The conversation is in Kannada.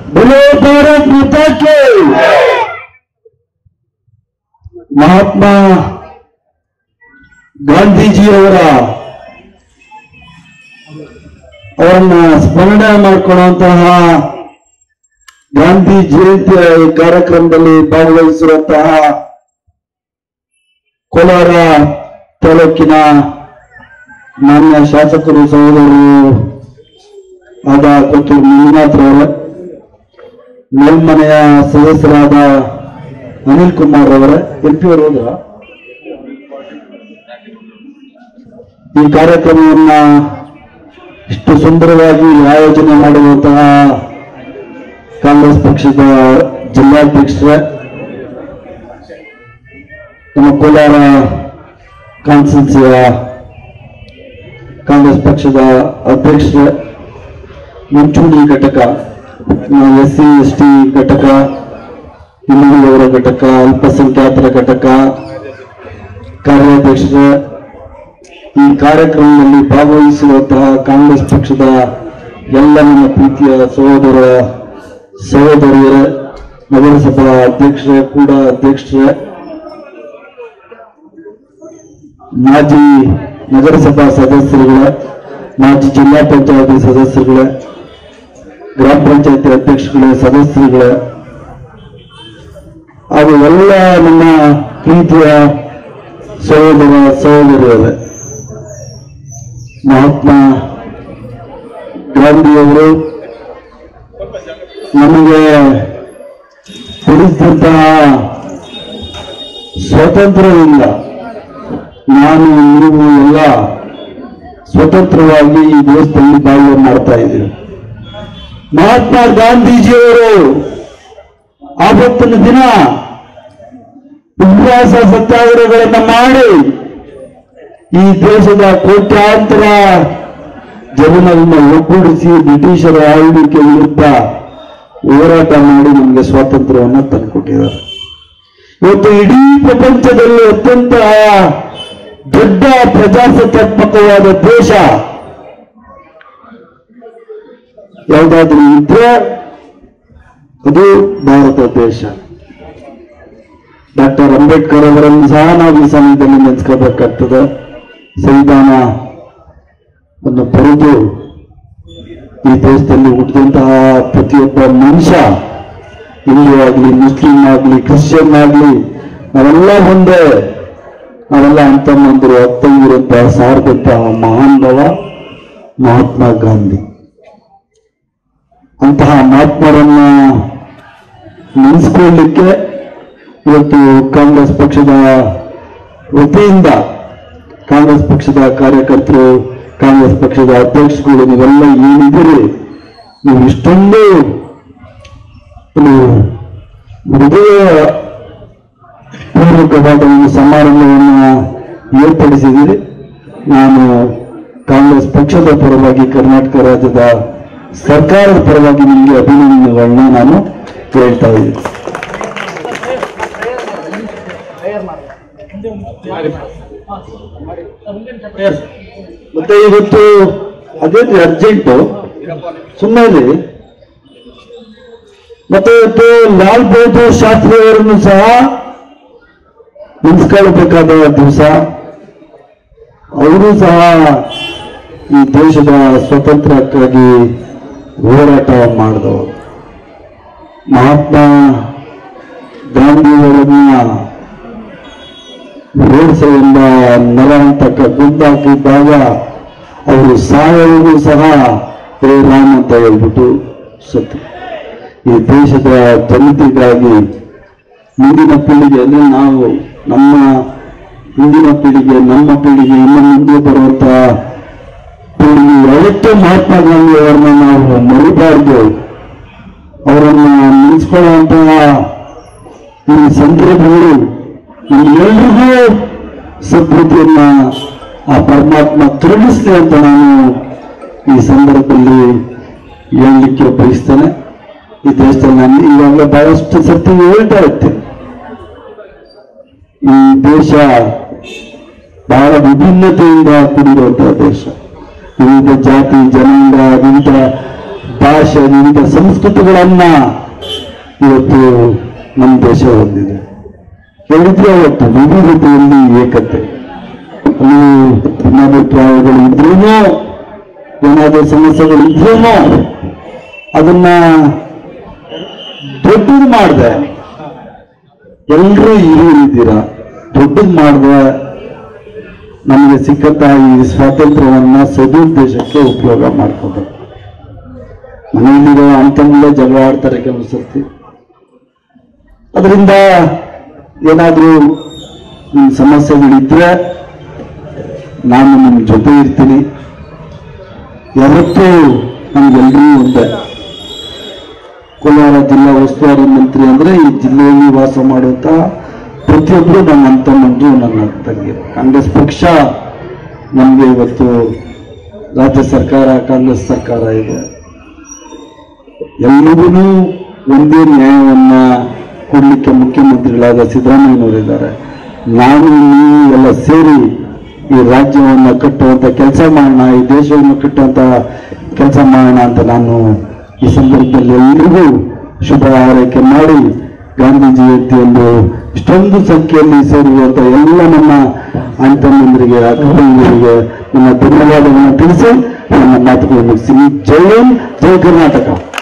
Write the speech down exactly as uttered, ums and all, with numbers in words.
बोलो भारत माता के। ಮಹಾತ್ಮ ಗಾಂಧೀಜಿಯವರ ಅವರನ್ನ ಸ್ಮರಣೆ ಮಾಡಿಕೊಳ್ಳುವಂತಹ ಗಾಂಧಿ ಜಯಂತಿಯ ಕಾರ್ಯಕ್ರಮದಲ್ಲಿ ಭಾಗವಹಿಸಿರುವಂತಹ ಕೋಲಾರ ತಾಲೂಕಿನ ಮಾನ್ಯ ಶಾಸಕರು ಸಹೋದರರು ಆದ ಕೊತ್ತೂರು ಮಂಜುನಾಥ್ರವರ, ಮೇಲ್ಮನೆಯ ಸದಸ್ಯರಾದ ಅನಿಲ್ ಕುಮಾರ್ ಅವರ ಎಂ ಪಿ ಅವರು ಹೋದ್ರ ಈ ಕಾರ್ಯಕ್ರಮವನ್ನ ಇಷ್ಟು ಸುಂದರವಾಗಿ ಆಯೋಜನೆ ಮಾಡುವಂತಹ ಕಾಂಗ್ರೆಸ್ ಪಕ್ಷದ ಜಿಲ್ಲಾಧ್ಯಕ್ಷರೇ, ನಮ್ಮ ಕೋಲಾರ ಕಾನ್ಸ್ಟಿಟ್ಯೂನ್ಸಿಯ ಕಾಂಗ್ರೆಸ್ ಪಕ್ಷದ ಅಧ್ಯಕ್ಷರೇ, ಮುಂಚೂಣಿ ಘಟಕ, ಎಸ್ ಸಿ ಎಸ್ ಟಿ ಘಟಕ, ಹಿಂದುಳಿದವರ ಘಟಕ, ಅಲ್ಪಸಂಖ್ಯಾತರ ಘಟಕ ಕಾರ್ಯಾಧ್ಯಕ್ಷರೇ, ಈ ಕಾರ್ಯಕ್ರಮದಲ್ಲಿ ಭಾಗವಹಿಸಿರುವಂತಹ ಕಾಂಗ್ರೆಸ್ ಪಕ್ಷದ ಎಲ್ಲ ನನ್ನ ಪ್ರೀತಿಯ ಸಹೋದರ ಸಹೋದರಿಯರೇ, ನಗರಸಭಾ ಅಧ್ಯಕ್ಷರೇ ಕೂಡ ಅಧ್ಯಕ್ಷರೇ, ಮಾಜಿ ನಗರಸಭಾ ಸದಸ್ಯರುಗಳೇ, ಮಾಜಿ ಜಿಲ್ಲಾ ಪಂಚಾಯತಿ ಸದಸ್ಯರುಗಳೇ, ಗ್ರಾಮ ಪಂಚಾಯತಿ ಅಧ್ಯಕ್ಷರುಗಳೇ, ಸದಸ್ಯರುಗಳೇ ಹಾಗೂ ಎಲ್ಲ ನನ್ನ ಪ್ರೀತಿಯ ಸಹೋದರ ಸಹೋದರಿಯರೇ, ಮಹಾತ್ಮ ಗಾಂಧಿಯವರು ನಮಗೆ ಕೊಡಿಸಿದಂತಹ ಸ್ವಾತಂತ್ರ್ಯದಿಂದ ನಾನು ನೀವು ಎಲ್ಲ ಸ್ವತಂತ್ರವಾಗಿ ಈ ದೇಶದಲ್ಲಿ ಬಾಳ್ವೆ ಮಾಡ್ತಾ ಇದ್ದೀವಿ. ಮಹಾತ್ಮ ಗಾಂಧೀಜಿಯವರು ಆವತ್ತಿನ ದಿನ ಉಪವಾಸ ಸತ್ಯಾಗ್ರಹಗಳನ್ನ ಮಾಡಿ ಈ ದೇಶದ ಕೋಟ್ಯಾಂತರ ಜನರನ್ನು ಒಗ್ಗೂಡಿಸಿ ಬ್ರಿಟಿಷರ ಆಳ್ವಿಕೆ ವಿರುದ್ಧ ಹೋರಾಟ ಮಾಡಿ ನಮಗೆ ಸ್ವಾತಂತ್ರ್ಯವನ್ನು ತಂದುಕೊಟ್ಟಿದ್ದಾರೆ. ಇವತ್ತು ಇಡೀ ಪ್ರಪಂಚದಲ್ಲಿ ಅತ್ಯಂತ ದೊಡ್ಡ ಪ್ರಜಾಸತ್ತಾತ್ಮಕವಾದ ದೇಶ ಯಾವುದಾದ್ರೂ ಇದ್ರೆ ಅದು ಭಾರತ ದೇಶ. ಡಾಕ್ಟರ್ ಅಂಬೇಡ್ಕರ್ ಅವರನ್ನು ಸಹ ನಾವು ಈ ಸಮಯದಲ್ಲಿ ನೆನೆಸ್ಕೋಬೇಕಾಗ್ತದೆ. ಸಂವಿಧಾನವನ್ನು ಬರೆದು ಈ ದೇಶದಲ್ಲಿ ಹುಟ್ಟಿದಂತಹ ಪ್ರತಿಯೊಬ್ಬ ಮನುಷ್ಯ, ಹಿಂದೂ ಆಗಲಿ, ಮುಸ್ಲಿಂ ಆಗಲಿ, ಕ್ರಿಶ್ಚಿಯನ್ ಆಗಲಿ, ನಾವೆಲ್ಲ ಒಂದೇ, ನಾವೆಲ್ಲ ಅಂತಂದ್ರು ಅತ್ತಂಗಿರಂತ ಸಾರದಂತಹ ಮಹಾನ್ ಭಾವ ಮಹಾತ್ಮ ಗಾಂಧಿ. ಅಂತಹ ಮಹಾತ್ಮರನ್ನ ನೆನೆಸ್ಕೊಳ್ಳಲಿಕ್ಕೆ ಇವತ್ತು ಕಾಂಗ್ರೆಸ್ ಪಕ್ಷದ ವತಿಯಿಂದ ಕಾಂಗ್ರೆಸ್ ಪಕ್ಷದ ಕಾರ್ಯಕರ್ತರು, ಕಾಂಗ್ರೆಸ್ ಪಕ್ಷದ ಅಧ್ಯಕ್ಷರುಗಳು ನೀವೆಲ್ಲ ಏನಿದ್ದೀರಿ, ನೀವು ಇಷ್ಟೊಂದು ಹೃದಯ ಪೂರ್ವಕವಾದ ಒಂದು ಸಮಾರಂಭವನ್ನು ಏರ್ಪಡಿಸಿದ್ದೀರಿ. ನಾನು ಕಾಂಗ್ರೆಸ್ ಪಕ್ಷದ ಪರವಾಗಿ, ಕರ್ನಾಟಕ ರಾಜ್ಯದ ಸರ್ಕಾರದ ಪರವಾಗಿ ನಿಮಗೆ ಅಭಿನಂದನೆಗಳನ್ನ ನಾನು ಹೇಳ್ತಾ ಇದ್ದೀನಿ. ಮತ್ತೆ ಇವತ್ತು ಅದೇ ಅರ್ಜೆಂಟು ಸುಮ್ಮನೆ ಮತ್ತೆ ಇವತ್ತು ಲಾಲ್ ಬಹದ್ದೂರ್ ಶಾಸ್ತ್ರಿ ಅವರನ್ನು ಸಹ ನೆನೆಸ್ಕೊಳ್ಬೇಕಾದ ದಿವಸ. ಅವರು ಸಹ ಈ ದೇಶದ ಸ್ವಾತಂತ್ರ್ಯಕ್ಕಾಗಿ ಹೋರಾಟ ಮಾಡಿದವರು. ಮಹಾತ್ಮ ಗಾಂಧಿಯವರನ್ನ ರೋಡ್ಸೆಯಿಂದ ನರ ಅಂತಕ್ಕ ಗುಂದಾಕಿದ್ದಾಗ ಅವರು ಸಾಯವೂ ಸಹ ಹೇ ರಾಮ್ ಅಂತ ಹೇಳ್ಬಿಟ್ಟು ಸತ್ತು. ಈ ದೇಶದ ಜನತೆಗಾಗಿ ಮುಂದಿನ ಪೀಳಿಗೆ ಅಂದ್ರೆ ನಾವು, ನಮ್ಮ ಹಿಂದಿನ ಪೀಳಿಗೆ, ನಮ್ಮ ಪೀಳಿಗೆ, ಇನ್ನು ಮುಂದೆ ಬರುವಂತಹ ಪೀಳಿಗೆ ಯಾವತ್ತೂ ಮಹಾತ್ಮ ಗಾಂಧಿ ಅವರನ್ನ ನಾವು ಮರಿಬಾರ್ದು. ಅವರನ್ನ ನೆನೆಸ್ಕೊಳ್ಳುವಂತಹ ಈ ಸಂದರ್ಭಗಳು ನಮ್ಮೆಲ್ಲರಿಗೂ ಸದ್ಬುದ್ಧಿಯನ್ನ ಆ ಪರಮಾತ್ಮ ಕರುಣಿಸ್ಲಿ ಅಂತ ನಾನು ಈ ಸಂದರ್ಭದಲ್ಲಿ ಹೇಳಲಿಕ್ಕೆ ಬಯಸ್ತೇನೆ. ಈ ದೇಶದಲ್ಲಿ ನಾನು ಈಗಾಗಲೇ ಬಹಳಷ್ಟು ಸರ್ತಿ ಹೇಳ್ತಾ ಇರ್ತೇನೆ, ಈ ದೇಶ ಬಹಳ ವಿಭಿನ್ನತೆಯಿಂದ ಕೂಡಿರುವಂತಹ ದೇಶ. ವಿವಿಧ ಜಾತಿ, ಜನಾಂಗ, ವಿವಿಧ ಭಾಷೆ ವಿವಿಧ ಸಂಸ್ಕೃತಿಗಳನ್ನ ಇವತ್ತು ನಮ್ಮ ದೇಶ ಹೊಂದಿದೆ. ಹೇಳಿದ್ರೆ ಅವತ್ತು ವಿವಿಧತೆಯಲ್ಲಿ ಏಕತೆ. ಅಲ್ಲಿ ಭಿನ್ನಾಭಿಪ್ರಾಯಗಳು ಇದ್ರೂ ಏನಾದರೂ ಸಮಸ್ಯೆಗಳು ಇದ್ರೂ ಅದನ್ನ ದೊಡ್ಡದು ಮಾಡಿದೆ. ಎಲ್ಲರೂ ಹಿರಿಯರಿದ್ದೀರಾ, ದೊಡ್ಡದು ಮಾಡಿದೆ ನಮಗೆ ಸಿಕ್ಕಂತ ಈ ಸ್ವಾತಂತ್ರ್ಯವನ್ನ ಸದುದ್ದೇಶಕ್ಕೆ ಉಪಯೋಗ ಮಾಡ್ಕೋಬೇಕು. ಮನೆಯಲ್ಲಿರೋ ಅಂತಂದಲೇ ಜಗಳ ಆಡ್ತಾರೆ ಕೆಲವು ಸರ್ತಿ. ಅದರಿಂದ ಏನಾದರೂ ಸಮಸ್ಯೆಗಳಿದ್ರೆ ನಾನು ನಿಮ್ಮ ಜೊತೆ ಇರ್ತೀನಿ. ಯಾವತ್ತೂ ನಮ್ಗೆಲ್ರೂ ಒಂದೇ. ಕೋಲಾರ ಜಿಲ್ಲಾ ಉಸ್ತುವಾರಿ ಮಂತ್ರಿ ಅಂದ್ರೆ ಈ ಜಿಲ್ಲೆಯಲ್ಲಿ ವಾಸ ಮಾಡುವಂತ ಪ್ರತಿಯೊಬ್ಬರು ನನ್ನ ಅಂತಮ್ಮಂದು ನನ್ನ ತಂಗಿ. ಕಾಂಗ್ರೆಸ್ ಪಕ್ಷ ನಮಗೆ ಇವತ್ತು ರಾಜ್ಯ ಸರ್ಕಾರ, ಕಾಂಗ್ರೆಸ್ ಸರ್ಕಾರ ಇದೆ. ಎಲ್ಲರಿಗೂ ಒಂದೇ ನ್ಯಾಯವನ್ನ ಕೊಡ್ಲಿಕ್ಕೆ ಮುಖ್ಯಮಂತ್ರಿಗಳಾದ ಸಿದ್ದರಾಮಯ್ಯನವರಿದ್ದಾರೆ. ನಾನು ನೀವು ಎಲ್ಲ ಸೇರಿ ಈ ರಾಜ್ಯವನ್ನು ಕಟ್ಟುವಂತ ಕೆಲಸ ಮಾಡೋಣ, ಈ ದೇಶವನ್ನು ಕಟ್ಟುವಂತ ಕೆಲಸ ಮಾಡೋಣ ಅಂತ ನಾನು ಈ ಸಂದರ್ಭದಲ್ಲಿ ಎಲ್ಲರಿಗೂ ಶುಭ ಹಾರೈಕೆ ಮಾಡಿ, ಗಾಂಧಿ ಜಯಂತಿಯಂದು ಇಷ್ಟೊಂದು ಸಂಖ್ಯೆಯಲ್ಲಿ ಸೇರಿರುವಂತ ಎಲ್ಲ ನಮ್ಮ ಅಣ್ಣತಮ್ಮಂದರಿಗೆ, ಅಕ್ಕಂದರಿಗೆ ನನ್ನ ಧನ್ಯವಾದಗಳನ್ನು ತಿಳಿಸಿ ನನ್ನ ಮಾತುಗಳನ್ನು ಮುಗಿಸಿ. ಜೈ ಹಿಂದ್, ಜೈ ಕರ್ನಾಟಕ.